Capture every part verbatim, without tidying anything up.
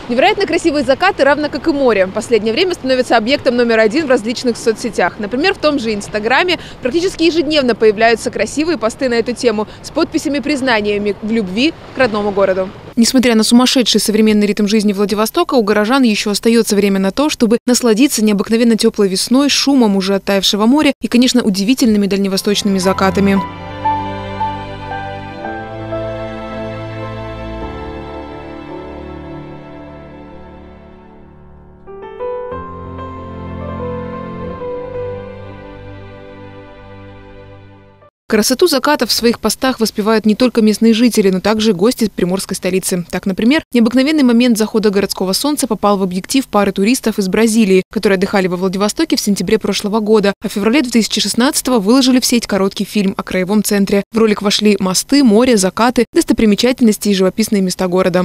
Невероятно красивые закаты, равно как и море, в последнее время становятся объектом номер один в различных соцсетях. Например, в том же Инстаграме практически ежедневно появляются красивые посты на эту тему с подписями-признаниями в любви к родному городу. Несмотря на сумасшедший современный ритм жизни Владивостока, у горожан еще остается время на то, чтобы насладиться необыкновенно теплой весной, шумом уже оттаившего моря и, конечно, удивительными дальневосточными закатами. Красоту закатов в своих постах воспевают не только местные жители, но также гости приморской столицы. Так, например, необыкновенный момент захода городского солнца попал в объектив пары туристов из Бразилии, которые отдыхали во Владивостоке в сентябре прошлого года, а в феврале две тысячи шестнадцатого выложили в сеть короткий фильм о краевом центре. В ролик вошли мосты, море, закаты, достопримечательности и живописные места города.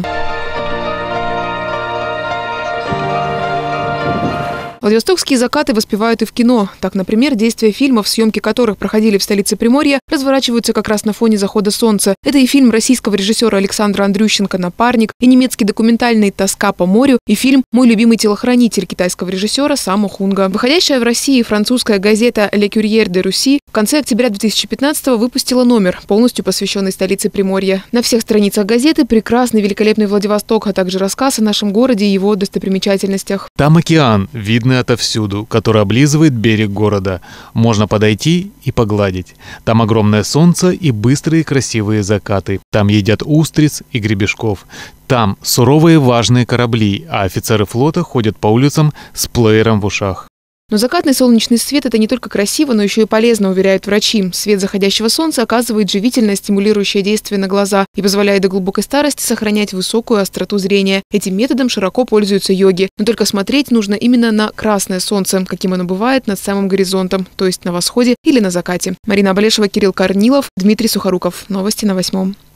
Владивостокские закаты воспевают и в кино. Так, например, действия фильмов, съемки которых проходили в столице Приморья, разворачиваются как раз на фоне захода солнца. Это и фильм российского режиссера Александра Андрющенко «Напарник», и немецкий документальный «Тоска по морю», и фильм «Мой любимый телохранитель» китайского режиссера Саммо Хунга. Выходящая в России французская газета «Le Courrier de Russie» в конце октября две тысячи пятнадцатого выпустила номер, полностью посвященный столице Приморья. На всех страницах газеты прекрасный, великолепный Владивосток, а также рассказ о нашем городе и его достопримечательностях. Там океан, видно отовсюду, который облизывает берег города. Можно подойти и погладить. Там огромное солнце и быстрые красивые закаты. Там едят устриц и гребешков. Там суровые важные корабли, а офицеры флота ходят по улицам с плеером в ушах. Но закатный солнечный свет – это не только красиво, но еще и полезно, уверяют врачи. Свет заходящего солнца оказывает живительное, стимулирующее действие на глаза и позволяет до глубокой старости сохранять высокую остроту зрения. Этим методом широко пользуются йоги. Но только смотреть нужно именно на красное солнце, каким оно бывает над самым горизонтом, то есть на восходе или на закате. Марина Абалешева, Кирилл Корнилов, Дмитрий Сухоруков. Новости на восьмом.